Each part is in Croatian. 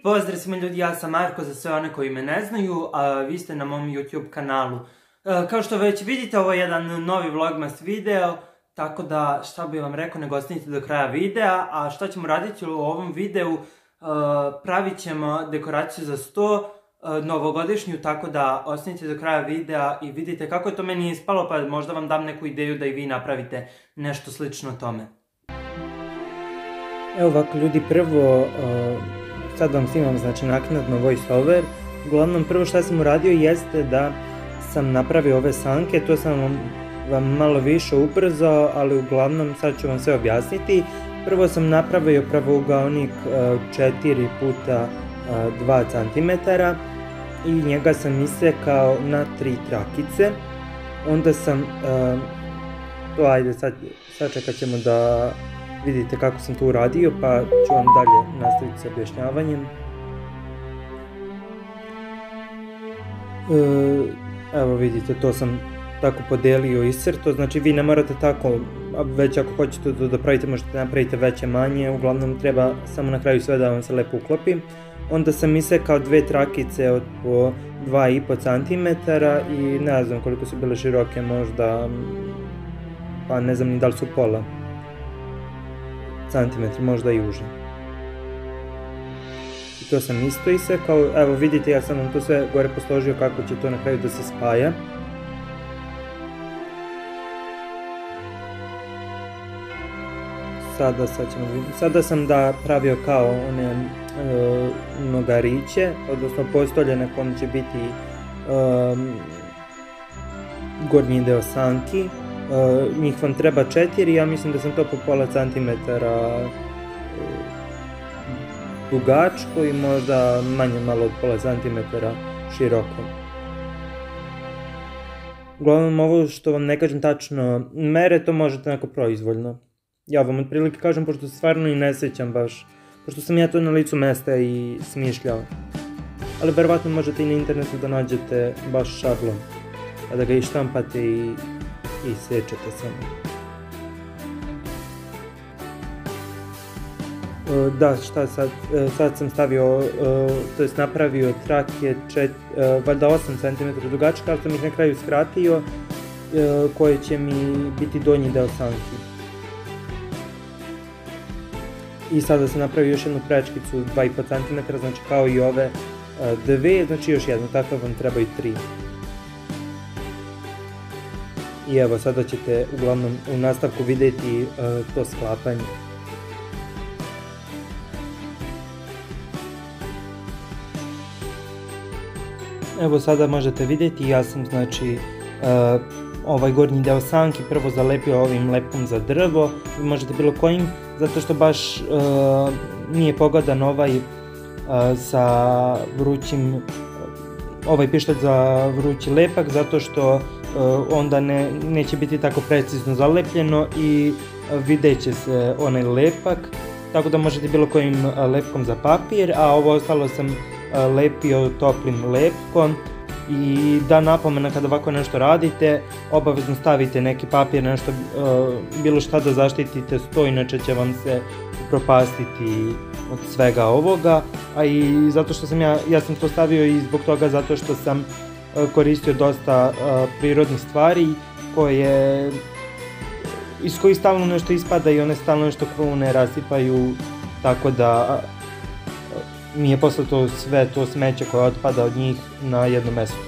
pozdrav svima ljudi, ja sam Marko za sve one koji me ne znaju, a vi ste na mom YouTube kanalu. Kao što već vidite, ovo je jedan novi vlogmas video, tako da šta bih vam rekao, nego ostanite do kraja videa. A šta ćemo raditi u ovom videu? Pravit ćemo dekoraciju za sto, novogodišnju, tako da ostanite do kraja videa i vidite kako je to meni ispalo, pa možda vam dam neku ideju da i vi napravite nešto slično tome. Evo ovako ljudi, prvo sad vam snimam znači naknadno voice over. Uglavnom prvo što sam uradio jeste da sam napravio ove sanke, to sam vam malo više ubrzao, ali uglavnom sad ću vam sve objasniti. Prvo sam napravio pravougaonik 4 puta 2 cm i njega sam isekao na 3 trakice. Onda sam, ajde sad čekat ćemo da vidite kako sam to uradio, pa ću vam dalje nastaviti s objašnjavanjem. Evo vidite, to sam tako podelio iscrto, znači vi ne morate tako, već ako hoćete da pravite možete napraviti veće manje, uglavnom treba samo na kraju sve da vam se lepo uklopi. Onda sam isekao 2 trakice od po 2,5 cm i ne znam koliko su bile široke, možda, pa ne znam ni da li su pola centimetri, možda i uže. I to sam isto isekao, evo vidite ja sam vam to sve gore posložio kako će to na kraju da se spaja. Sada sam pravio kao one nogariće, odnosno postolje na kom će biti gornji deo sanki. Njih vam treba 4, ja mislim da sam to po pola centimetara dugačko i možda manje malo od pola centimetara široko. Uglavnom ovo što vam ne kažem tačno mere, to možete neko proizvoljno. Ja vam otprilike kažem, pošto stvarno i ne sjećam baš, pošto sam ja to na licu mesta i smišljao. Ali verovatno možete i na internetu da nađete baš šablon, a da ga i štampate i sečete samo. Da, šta sad sam stavio, to jest napravio trake valjda 8 cm dugačka, ali sam ih na kraju skratio, koje će mi biti donji deo sanki. I sada sam napravio još jednu prečkicu 2,5 cm, znači kao i ove dve, znači još jednu, tako vam treba i 3. I evo sada ćete uglavnom u nastavku vidjeti to sklapanje. Evo sada možete vidjeti, ja sam znači ovaj gornji deo sanki prvo zalepio ovim lepom za drvo, vi možete bilo kojim, zato što baš nije pogodan ovaj sa vrućim, ovaj pištolj za vrući lepak, zato što onda neće biti tako precizno zalepljeno i vidjet će se onaj lepak, tako da možete bilo kojim lepkom za papir, a ovo ostalo sam lepio toplim lepkom. I da napomena, kada ovako nešto radite, obavezno stavite neki papir, nešto, bilo šta da zaštitite sto, inače će vam se propastiti od svega ovoga. A i zato što sam ja sam to stavio i zbog toga zato što sam koristio dosta prirodnih stvari iz kojih stalno nešto ispada i one stalno nešto krune rasipaju, tako da mi je posle sve to smeće koje otpada od njih na jedno mesto.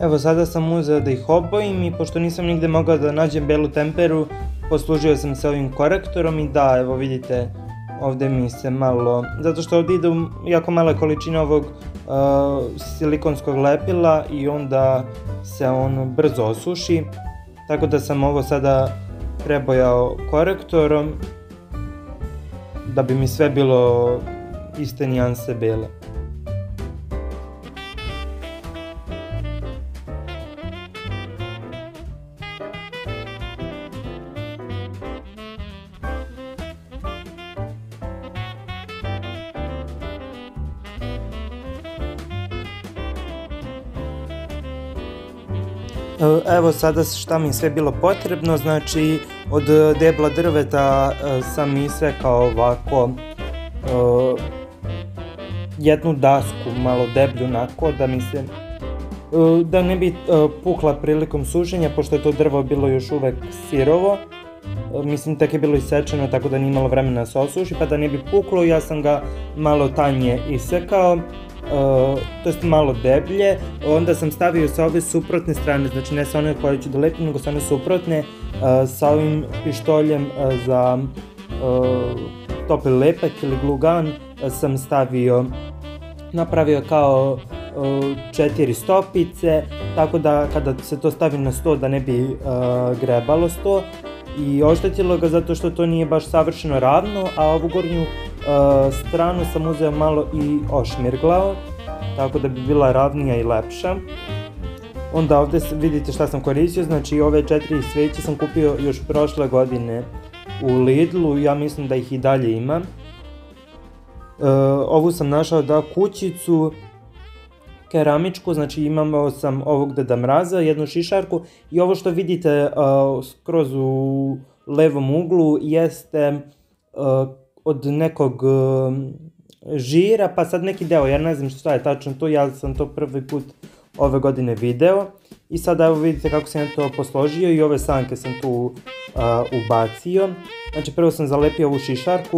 Evo sada sam uzeo da ih obojim i pošto nisam nigde mogao da nađem belu temperu, poslužio sam se ovim korektorom i da, evo vidite, ovde mi se malo, zato što ovde ide jako mala količina ovog silikonskog lepila i onda se on brzo osuši, tako da sam ovo sada prebojao korektorom da bi mi sve bilo iste nijanse bele. Evo sada šta mi je sve bilo potrebno, znači od debla drveta sam isekao ovako jednu dasku malo deblju onako da ne bi pukla prilikom sušenja pošto je to drvo bilo još uvek sirovo. Mislim tek je bilo isečeno tako da nije imalo vremena da se osuši pa da ne bi puklo ja sam ga malo tanje isekao. To jest malo deblje, onda sam stavio sa ove suprotne strane, znači ne sa one koje ću da lepim, nego sa one suprotne, sa ovim pištoljem za topli lepak ili glugan sam napravio kao 4 stopice, tako da kada se to stavi na sto da ne bi grebalo sto i oštetilo ga zato što to nije baš savršeno ravno, a ovu gornju stranu sam uzeo malo i ošmirglao, tako da bi bila ravnija i lepša. Onda ovde vidite šta sam koristio, znači ove 4 sveće sam kupio još prošle godine u Lidlu, ja mislim da ih i dalje ima. Ovu sam našao da kućicu keramičku, znači imao sam ovog Deda Mraza, jednu šišarku i ovo što vidite skroz u levom uglu jeste od nekog žira, pa sad neki deo, ja ne znam šta je tačno to, ja sam to prvi put ove godine video i sada evo vidite kako sam ja to posložio i ove sanke sam tu ubacio. Znači prvo sam zalepio ovu šišarku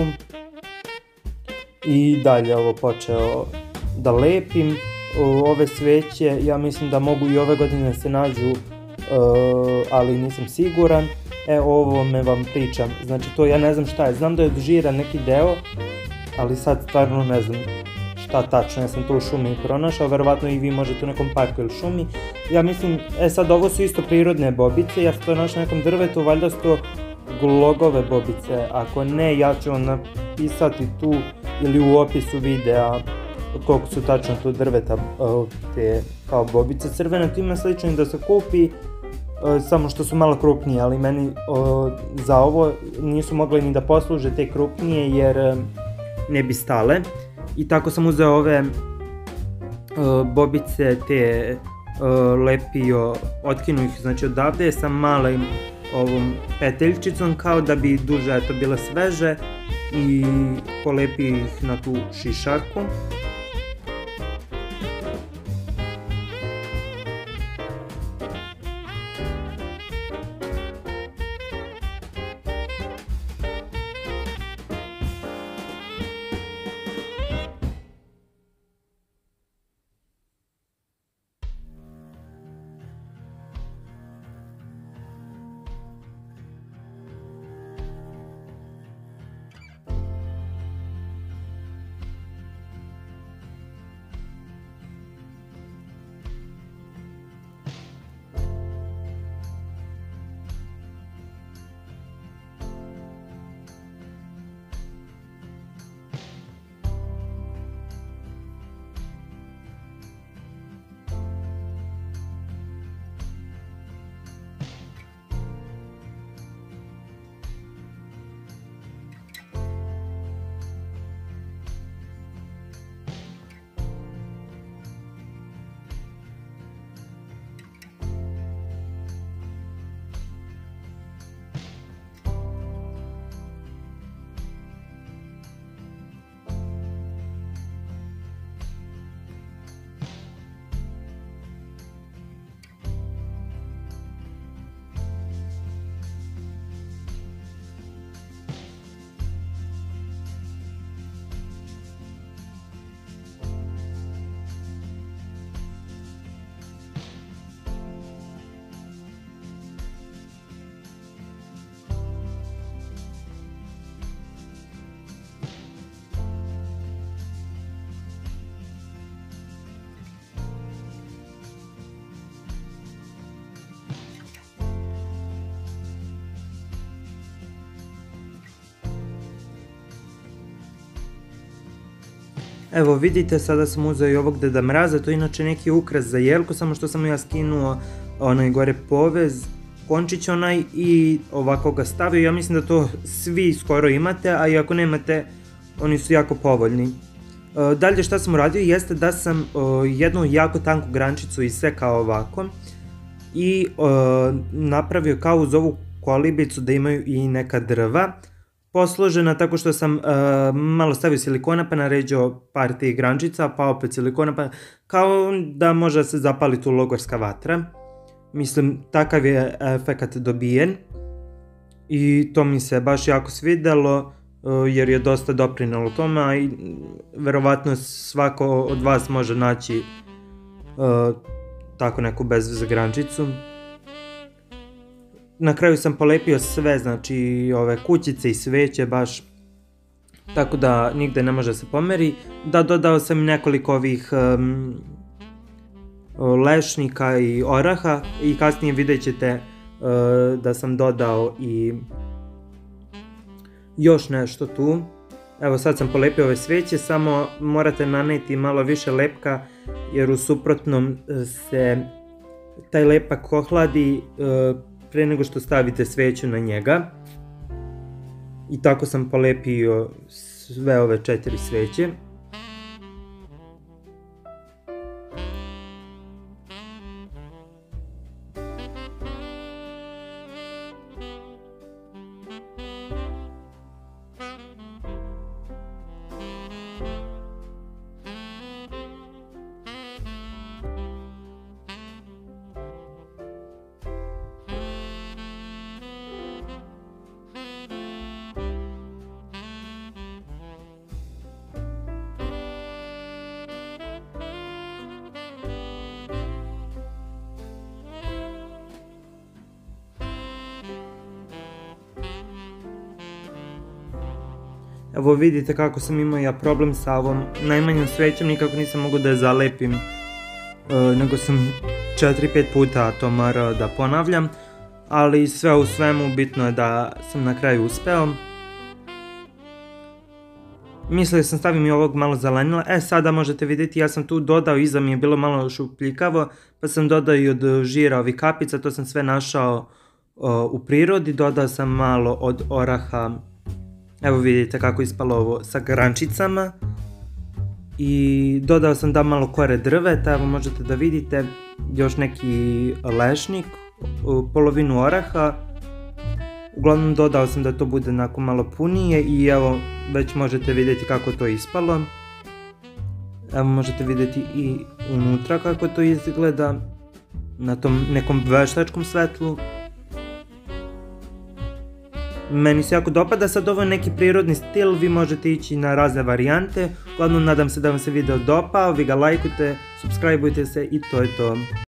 i dalje ovo počeo da lepim. Ove sveće ja mislim da mogu i ove godine se nađu, ali nisam siguran. O ovome vam pričam, znači to ja ne znam šta je, znam da je od žira neki deo, ali sad stvarno ne znam šta tačno, ja sam to u šumi pronašao, verovatno i vi možete u nekom parku ili šumi. Ja mislim, sad ovo su isto prirodne bobice, ja sam to našao na nekom drvetu, valjda su to glogove bobice, ako ne ja ću vam napisati tu ili u opisu videa koliko su tačno tu drveta te kao bobice. Crvena tu ima slično i da se kupi, samo što su malo krupnije, ali meni za ovo nisu mogle ni da posluže te krupnije jer ne bi stale. I tako sam uzeo ove bobice te lepio, otkinuo ih znači odavde sa malim ovom peteljčicom kao da bi duže eto bile sveže i polepio ih na tu šišarku. Evo vidite, sada sam uzeo i ovog Deda Mraza, to je inače neki ukras za jelku, samo što sam ja skinuo onaj gore povez, končić onaj i ovako ga stavio. Ja mislim da to svi skoro imate, a i ako nemate, oni su jako povoljni. Dalje šta sam uradio jeste da sam jednu jako tanku grančicu isekao ovako i napravio kao uz ovu kolibicu da imaju i neka drva posložena, tako što sam malo stavio silikona pa naređao par tih grančica, pa opet silikona, pa kao da može da se zapali tu logorska vatra. Mislim, takav je efekat dobijen i to mi se baš jako svidelo jer je dosta doprinelo tome, a i verovatno svako od vas može naći tako neku bezveze grančicu. Na kraju sam polepio sve, znači ove kućice i sveće baš, tako da nigde ne može se pomeri. Da, dodao sam nekoliko ovih lešnika i oraha i kasnije vidjet ćete da sam dodao i još nešto tu. Evo sad sam polepio ove sveće, samo morate naneti malo više lepka jer u suprotnom se taj lepak ohladi pre nego što stavite sveću na njega. I tako sam polepio sve ove 4 sveće. Evo vidite kako sam imao ja problem sa ovom najmanjom svećom, nikako nisam mogao da je zalepim, nego sam 4-5 puta to morao da ponavljam, ali sve u svemu bitno je da sam na kraju uspeo. Mislio sam stavim i ovog malo zelenila, sada možete vidjeti ja sam tu dodao, iza mi je bilo malo šupljikavo, pa sam dodao i od žira ovih kapica, to sam sve našao u prirodi, dodao sam malo od oraha. Evo vidite kako je ispalo ovo sa grančicama i dodao sam da malo kore drveta, evo možete da vidite još neki lešnik, polovinu oraha, uglavnom dodao sam da to bude onako malo punije i evo već možete vidjeti kako to ispalo. Evo možete vidjeti i unutra kako to izgleda na tom nekom veštačkom svetlu. Meni se jako dopada, sad ovo je neki prirodni stil, vi možete ići na razne varijante. Uglavnom nadam se da vam se video dopao, vi ga lajkujte, subscribeujte se i to je to.